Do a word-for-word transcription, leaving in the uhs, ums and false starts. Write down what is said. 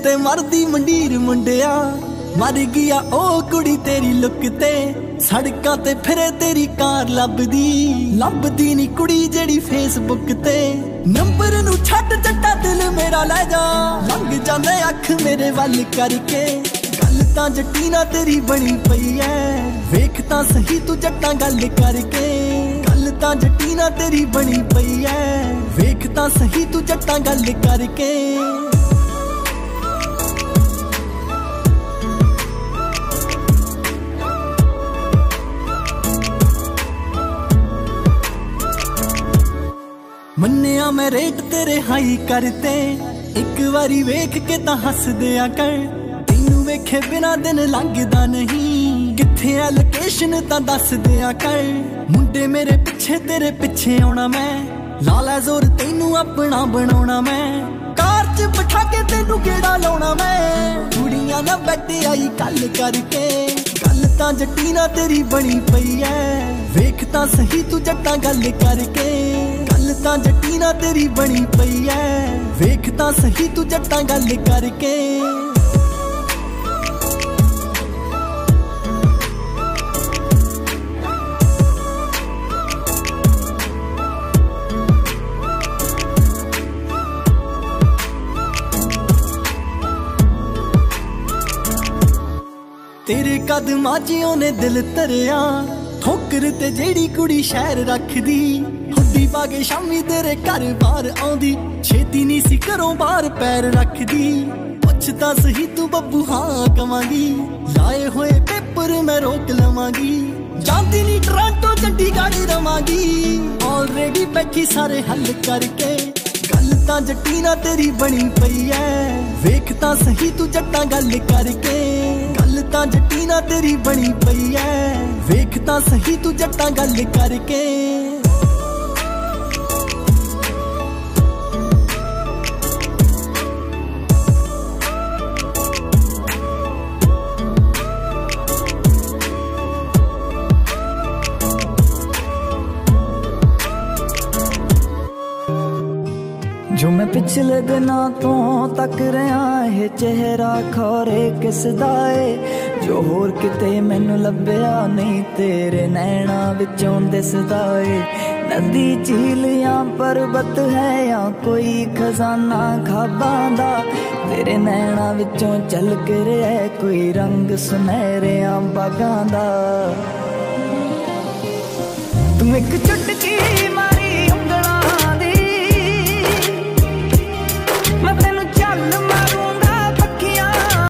ते मरदी मंडीर मुंडिया मर गया ओ कुड़ी तेरी लुक ते सड़कां ते फिरे तेरी कार लभदी लभदी नी कुड़ी जेड़ी फेसबुक ते नंबर नू छड्ड जट्टा दिल मेरा ले जा लंघ जांदे अख मेरे वल करके गल तां जट्टी ना तेरी बनी पई है वेख तां सही तू जट्टा गल करके गल तां जट्टी ना तेरी बनी पई है वेख तां सही तू जट्टा गल करके मन्निया मैं रेट तेरे हाई करते एक बारी वेख के तां हस दिया कर तेनू वेखे बिना दिन लंघदा नहीं किथे है लोकेशन तां दस दिया कर मुंडे मेरे पिछे तेरे पिछे आउणा मैं लाला जोर तेनू अपना बनाउणा मैं कार च बिठा के तेनू गेड़ा लाउणा मैं कुड़ियां ना बैठे आई गल करके गल तां जट्टी ना तेरी बनी पई है वेख तां सही तू जट्टा गल करके गल तां जट्टी ना तेरी बनी पई है वेख तां सही तू जट्टा गल करके तेरे कदमां च ओने दिल धरिया ठोकर ते जेड़ी कुड़ी शहर रखदी हुड्डी पाके शामी तेरे घर बाहर आउंदी छेती नी सी घरों बाहर पैर रखदी पुछदा सही तू बब्बू हाँ कवांगी लाए होए पेपर मैं रोक लवांगी जांदी नी टोरंटो चंडीगढ़ रवांगी ऑलरेडी बैठी सारे हल करके गल तां जट्टी ना तेरी बनी पई है वेख तां सही तू जट्टा गल करके गल तां जट्टी ना तेरी बनी पई है वेख तां सही तू जट्टा गल करके जो मैं पिछले दिना तो तक रहा है चेहरा खौरे किस दा ए जो होर किते मैनू लभया नहीं तेरे नैना विचों दिसदा ए नदी झील या पर्वत है या कोई खजाना खाबां दा तेरे नैना विचों झलक रहा है कोई रंग सुनहरे बागां दा तू एक चुटकी